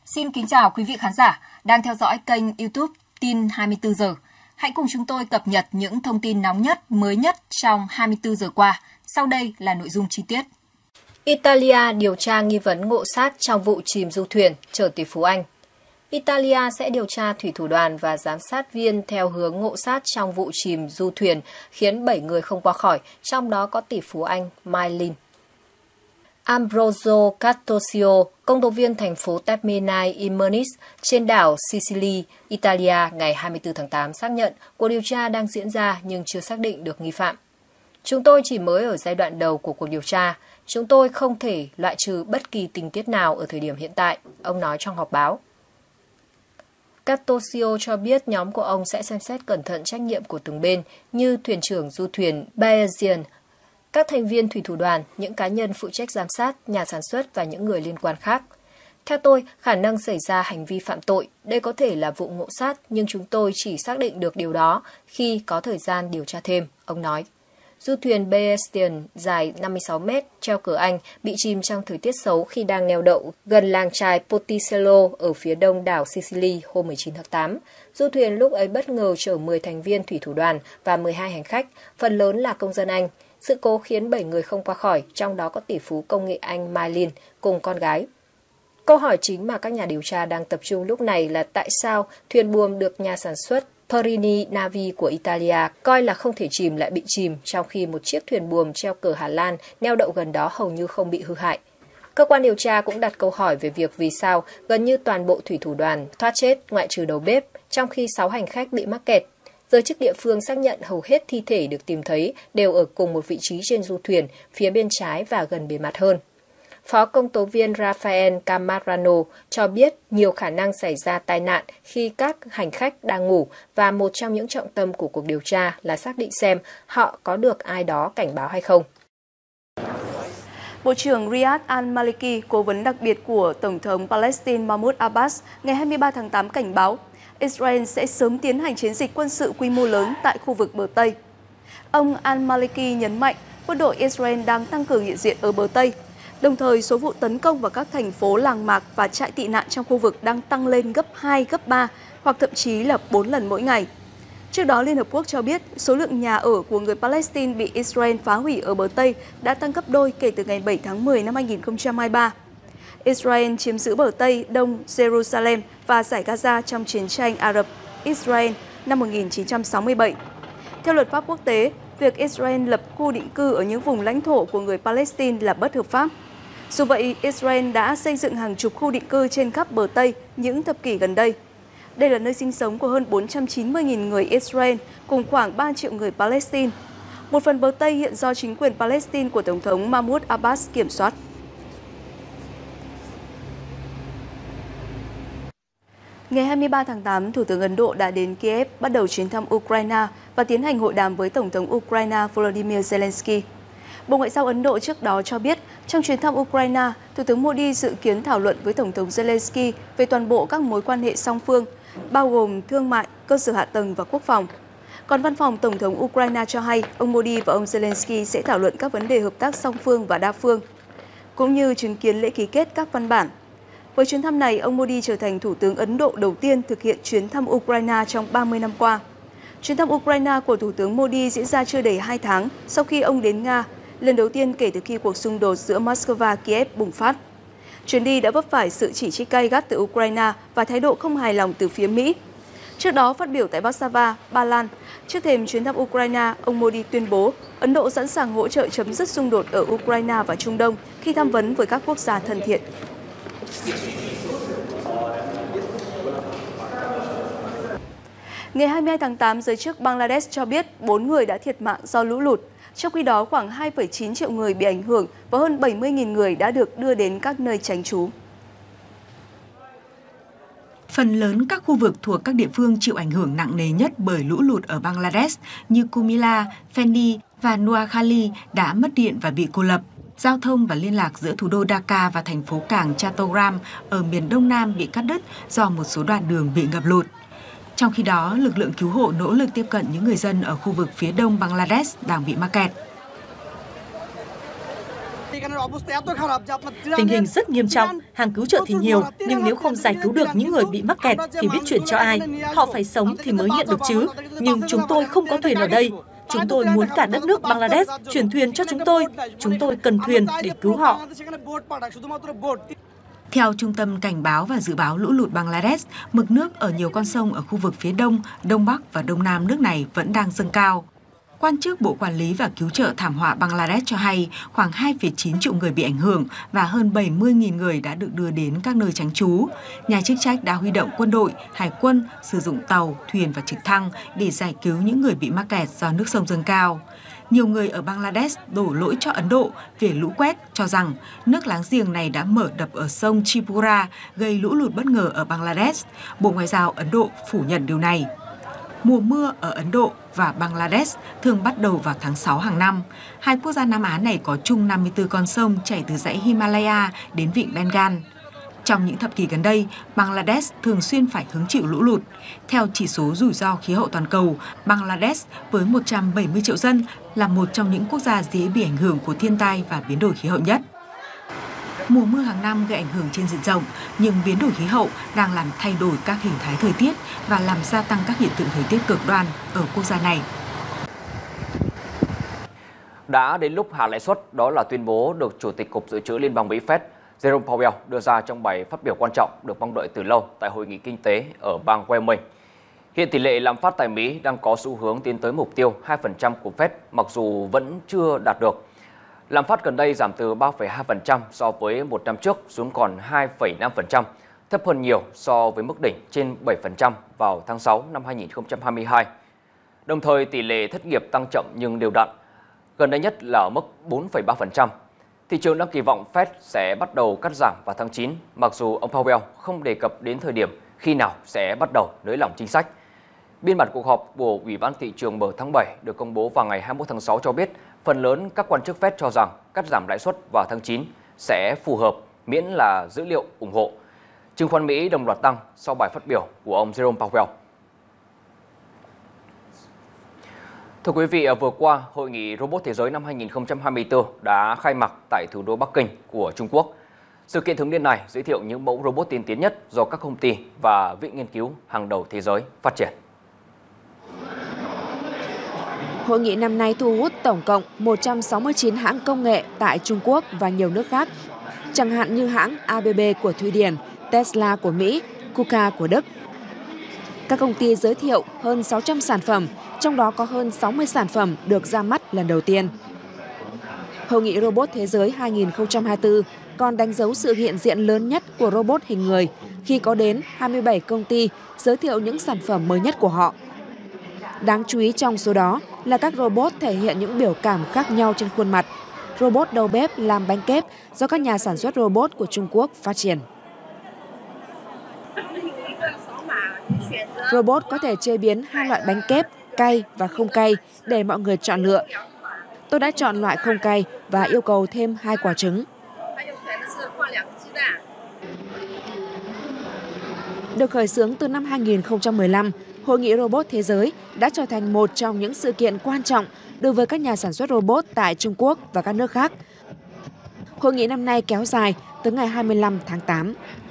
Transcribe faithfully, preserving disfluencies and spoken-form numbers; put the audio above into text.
Xin kính chào quý vị khán giả đang theo dõi kênh YouTube Tin hai mươi tư giờ. Hãy cùng chúng tôi cập nhật những thông tin nóng nhất, mới nhất trong hai mươi tư giờ qua. Sau đây là nội dung chi tiết. Italia điều tra nghi vấn ngộ sát trong vụ chìm du thuyền chở tỷ phú Anh. Italia sẽ điều tra thủy thủ đoàn và giám sát viên theo hướng ngộ sát trong vụ chìm du thuyền khiến bảy người không qua khỏi, trong đó có tỷ phú Anh Mylene. Ambrosio Cattosio, công tố viên thành phố Termini Imernis trên đảo Sicily, Italia ngày hai mươi tư tháng tám xác nhận cuộc điều tra đang diễn ra nhưng chưa xác định được nghi phạm. Chúng tôi chỉ mới ở giai đoạn đầu của cuộc điều tra. Chúng tôi không thể loại trừ bất kỳ tình tiết nào ở thời điểm hiện tại, ông nói trong họp báo. Cattosio cho biết nhóm của ông sẽ xem xét cẩn thận trách nhiệm của từng bên như thuyền trưởng du thuyền Bayesian, các thành viên thủy thủ đoàn, những cá nhân phụ trách giám sát, nhà sản xuất và những người liên quan khác. Theo tôi, khả năng xảy ra hành vi phạm tội, đây có thể là vụ ngộ sát, nhưng chúng tôi chỉ xác định được điều đó khi có thời gian điều tra thêm, ông nói. Du thuyền Bayesian dài năm mươi sáu mét, treo cờ Anh, bị chìm trong thời tiết xấu khi đang neo đậu gần làng chài Ponticello ở phía đông đảo Sicily hôm mười chín tháng tám. Du thuyền lúc ấy bất ngờ chở mười thành viên thủy thủ đoàn và mười hai hành khách, phần lớn là công dân Anh. Sự cố khiến bảy người không qua khỏi, trong đó có tỷ phú công nghệ Anh Mylene cùng con gái. Câu hỏi chính mà các nhà điều tra đang tập trung lúc này là tại sao thuyền buồm được nhà sản xuất Perini Navi của Italia coi là không thể chìm lại bị chìm, trong khi một chiếc thuyền buồm treo cờ Hà Lan neo đậu gần đó hầu như không bị hư hại. Cơ quan điều tra cũng đặt câu hỏi về việc vì sao gần như toàn bộ thủy thủ đoàn thoát chết ngoại trừ đầu bếp, trong khi sáu hành khách bị mắc kẹt. Giới chức địa phương xác nhận hầu hết thi thể được tìm thấy đều ở cùng một vị trí trên du thuyền, phía bên trái và gần bề mặt hơn. Phó công tố viên Rafael Camarano cho biết nhiều khả năng xảy ra tai nạn khi các hành khách đang ngủ và một trong những trọng tâm của cuộc điều tra là xác định xem họ có được ai đó cảnh báo hay không. Bộ trưởng Riyad al-Maliki, cố vấn đặc biệt của Tổng thống Palestine Mahmoud Abbas, ngày hai mươi ba tháng tám cảnh báo Israel sẽ sớm tiến hành chiến dịch quân sự quy mô lớn tại khu vực bờ Tây. Ông al-Maliki nhấn mạnh quân đội Israel đang tăng cường hiện diện ở bờ Tây. Đồng thời, số vụ tấn công vào các thành phố làng mạc và trại tị nạn trong khu vực đang tăng lên gấp hai, gấp ba hoặc thậm chí là bốn lần mỗi ngày. Trước đó, Liên Hợp Quốc cho biết số lượng nhà ở của người Palestine bị Israel phá hủy ở bờ Tây đã tăng gấp đôi kể từ ngày bảy tháng mười năm hai nghìn không trăm hai mươi ba. Israel chiếm giữ bờ Tây, Đông Jerusalem và Dải Gaza trong chiến tranh Arab-Israel năm một nghìn chín trăm sáu mươi bảy. Theo luật pháp quốc tế, việc Israel lập khu định cư ở những vùng lãnh thổ của người Palestine là bất hợp pháp. Dù vậy, Israel đã xây dựng hàng chục khu định cư trên khắp bờ Tây những thập kỷ gần đây. Đây là nơi sinh sống của hơn bốn trăm chín mươi nghìn người Israel cùng khoảng ba triệu người Palestine. Một phần bờ Tây hiện do chính quyền Palestine của Tổng thống Mahmoud Abbas kiểm soát. Ngày hai mươi ba tháng tám, Thủ tướng Ấn Độ đã đến Kiev bắt đầu chuyến thăm Ukraine và tiến hành hội đàm với Tổng thống Ukraine Volodymyr Zelensky. Bộ Ngoại giao Ấn Độ trước đó cho biết, trong chuyến thăm Ukraine, Thủ tướng Modi dự kiến thảo luận với Tổng thống Zelensky về toàn bộ các mối quan hệ song phương, bao gồm thương mại, cơ sở hạ tầng và quốc phòng. Còn Văn phòng Tổng thống Ukraine cho hay, ông Modi và ông Zelensky sẽ thảo luận các vấn đề hợp tác song phương và đa phương, cũng như chứng kiến lễ ký kết các văn bản. Với chuyến thăm này, ông Modi trở thành Thủ tướng Ấn Độ đầu tiên thực hiện chuyến thăm Ukraine trong ba mươi năm qua. Chuyến thăm Ukraine của Thủ tướng Modi diễn ra chưa đầy hai tháng sau khi ông đến Nga, lần đầu tiên kể từ khi cuộc xung đột giữa Moscow và Kiev bùng phát. Chuyến đi đã vấp phải sự chỉ trích gay gắt từ Ukraine và thái độ không hài lòng từ phía Mỹ. Trước đó, phát biểu tại Warsaw, Ba Lan, trước thềm chuyến thăm Ukraine, ông Modi tuyên bố Ấn Độ sẵn sàng hỗ trợ chấm dứt xung đột ở Ukraine và Trung Đông khi tham vấn với các quốc gia thân thiện. Ngày hai mươi hai tháng tám, giới chức Bangladesh cho biết bốn người đã thiệt mạng do lũ lụt. Trong khi đó, khoảng hai phẩy chín triệu người bị ảnh hưởng và hơn bảy mươi nghìn người đã được đưa đến các nơi tránh trú. Phần lớn các khu vực thuộc các địa phương chịu ảnh hưởng nặng nề nhất bởi lũ lụt ở Bangladesh như Kumila, Fendi và Noakhali đã mất điện và bị cô lập. Giao thông và liên lạc giữa thủ đô Dhaka và thành phố cảng Chattogram ở miền Đông Nam bị cắt đứt do một số đoạn đường bị ngập lụt. Trong khi đó, lực lượng cứu hộ nỗ lực tiếp cận những người dân ở khu vực phía đông Bangladesh đang bị mắc kẹt. Tình hình rất nghiêm trọng, hàng cứu trợ thì nhiều, nhưng nếu không giải cứu được những người bị mắc kẹt thì biết chuyển cho ai? Họ phải sống thì mới nhận được chứ. Nhưng chúng tôi không có thuyền ở đây. Chúng tôi muốn cả đất nước Bangladesh chuyển thuyền cho chúng tôi. Chúng tôi cần thuyền để cứu họ. Theo Trung tâm Cảnh báo và Dự báo Lũ lụt Bangladesh, mực nước ở nhiều con sông ở khu vực phía đông, đông bắc và đông nam nước này vẫn đang dâng cao. Quan chức Bộ Quản lý và Cứu trợ Thảm họa Bangladesh cho hay khoảng hai phẩy chín triệu người bị ảnh hưởng và hơn bảy mươi nghìn người đã được đưa đến các nơi tránh trú. Nhà chức trách đã huy động quân đội, hải quân, sử dụng tàu, thuyền và trực thăng để giải cứu những người bị mắc kẹt do nước sông dâng cao. Nhiều người ở Bangladesh đổ lỗi cho Ấn Độ về lũ quét, cho rằng nước láng giềng này đã mở đập ở sông Tripura gây lũ lụt bất ngờ ở Bangladesh. Bộ Ngoại giao Ấn Độ phủ nhận điều này. Mùa mưa ở Ấn Độ và Bangladesh thường bắt đầu vào tháng sáu hàng năm. Hai quốc gia Nam Á này có chung năm mươi tư con sông chảy từ dãy Himalaya đến vịnh Bengal. Trong những thập kỷ gần đây, Bangladesh thường xuyên phải hứng chịu lũ lụt. Theo chỉ số rủi ro khí hậu toàn cầu, Bangladesh với một trăm bảy mươi triệu dân là một trong những quốc gia dễ bị ảnh hưởng của thiên tai và biến đổi khí hậu nhất. Mùa mưa hàng năm gây ảnh hưởng trên diện rộng, nhưng biến đổi khí hậu đang làm thay đổi các hình thái thời tiết và làm gia tăng các hiện tượng thời tiết cực đoan ở quốc gia này. Đã đến lúc hạ lãi suất, đó là tuyên bố được Chủ tịch Cục Dự trữ Liên bang Mỹ Fed Jerome Powell đưa ra trong bài phát biểu quan trọng được mong đợi từ lâu tại Hội nghị Kinh tế ở bang Wyoming. Hiện tỷ lệ lạm phát tại Mỹ đang có xu hướng tiến tới mục tiêu hai phần trăm của Fed, mặc dù vẫn chưa đạt được. Lạm phát gần đây giảm từ ba phẩy hai phần trăm so với một năm trước xuống còn hai phẩy năm phần trăm, thấp hơn nhiều so với mức đỉnh trên bảy phần trăm vào tháng sáu năm hai nghìn không trăm hai mươi hai. Đồng thời, tỷ lệ thất nghiệp tăng chậm nhưng đều đặn, gần đây nhất là ở mức bốn phẩy ba phần trăm. Thị trường đang kỳ vọng Fed sẽ bắt đầu cắt giảm vào tháng chín, mặc dù ông Powell không đề cập đến thời điểm khi nào sẽ bắt đầu nới lỏng chính sách. Biên bản cuộc họp của Ủy ban Thị trường mở tháng bảy được công bố vào ngày hai mươi mốt tháng sáu cho biết phần lớn các quan chức Fed cho rằng cắt giảm lãi suất vào tháng chín sẽ phù hợp miễn là dữ liệu ủng hộ. Chứng khoán Mỹ đồng loạt tăng sau bài phát biểu của ông Jerome Powell. Thưa quý vị, vừa qua, Hội nghị Robot Thế giới năm hai nghìn không trăm hai mươi tư đã khai mạc tại thủ đô Bắc Kinh của Trung Quốc. Sự kiện thường niên này giới thiệu những mẫu robot tiên tiến nhất do các công ty và viện nghiên cứu hàng đầu thế giới phát triển. Hội nghị năm nay thu hút tổng cộng một trăm sáu mươi chín hãng công nghệ tại Trung Quốc và nhiều nước khác, chẳng hạn như hãng a bê bê của Thụy Điển, Tesla của Mỹ, Kuka của Đức. Các công ty giới thiệu hơn sáu trăm sản phẩm, trong đó có hơn sáu mươi sản phẩm được ra mắt lần đầu tiên. Hội nghị Robot Thế giới hai nghìn không trăm hai mươi tư còn đánh dấu sự hiện diện lớn nhất của robot hình người khi có đến hai mươi bảy công ty giới thiệu những sản phẩm mới nhất của họ. Đáng chú ý trong số đó là các robot thể hiện những biểu cảm khác nhau trên khuôn mặt. Robot đầu bếp làm bánh kép do các nhà sản xuất robot của Trung Quốc phát triển. Robot có thể chế biến hai loại bánh kép, cay và không cay để mọi người chọn lựa. Tôi đã chọn loại không cay và yêu cầu thêm hai quả trứng. Được khởi xướng từ năm hai nghìn không trăm mười lăm, Hội nghị Robot Thế giới đã trở thành một trong những sự kiện quan trọng đối với các nhà sản xuất robot tại Trung Quốc và các nước khác. Hội nghị năm nay kéo dài tới ngày hai mươi lăm tháng tám.